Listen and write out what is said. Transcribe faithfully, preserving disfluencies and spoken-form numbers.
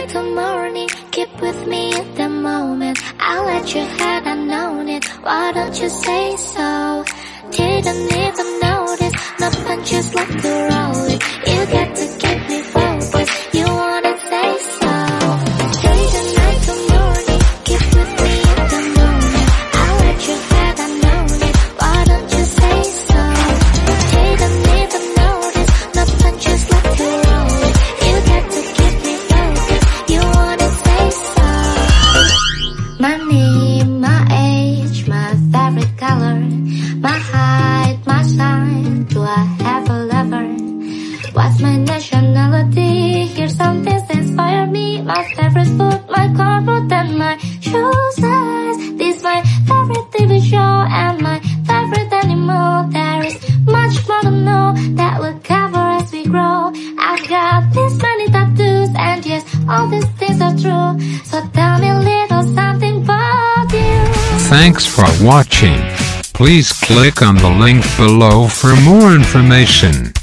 till morning, keep with me at the moment. I'll let you have unknown it, why don't you say so? Didn't even notice, no punches left to roll it. You got to keep me focused, you wanna say so. Day and night till morning, keep with me at the moment. I'll let you have unknown it, why don't you say so? Didn't even notice, no punches left to roll it. You got to keep me focused, you wanna say so. My name, my age, my favorite color, my height, my sign, do I have a lover? What's my nationality? Here's some things that inspire me. My favorite food, my car boot, and my shoe size. This my favorite T V show and my favorite animal. There is much more to know that we'll cover as we grow. I've got this many tattoos, and yes, all these things are true. So tell me a little something about you. Thanks for watching. Please click on the link below for more information.